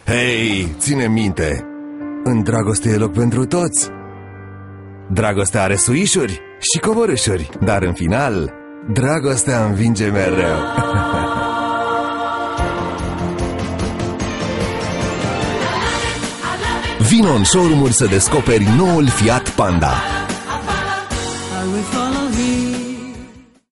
Hei, ține minte, în dragoste e loc pentru toți. Dragostea are suișuri și coborâșuri, dar în final, dragostea învinge mereu. Vino în showroom-uri să descoperi noul Fiat Panda.